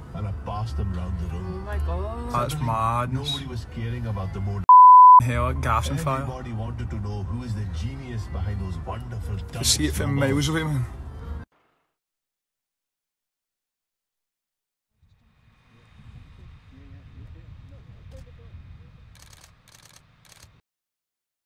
and I passed them round the room. Oh my god. That's madness. Nobody was caring about the more Hell, gas and fire. Everybody wanted to know who is the genius behind those wonderful You see it from miles away, man.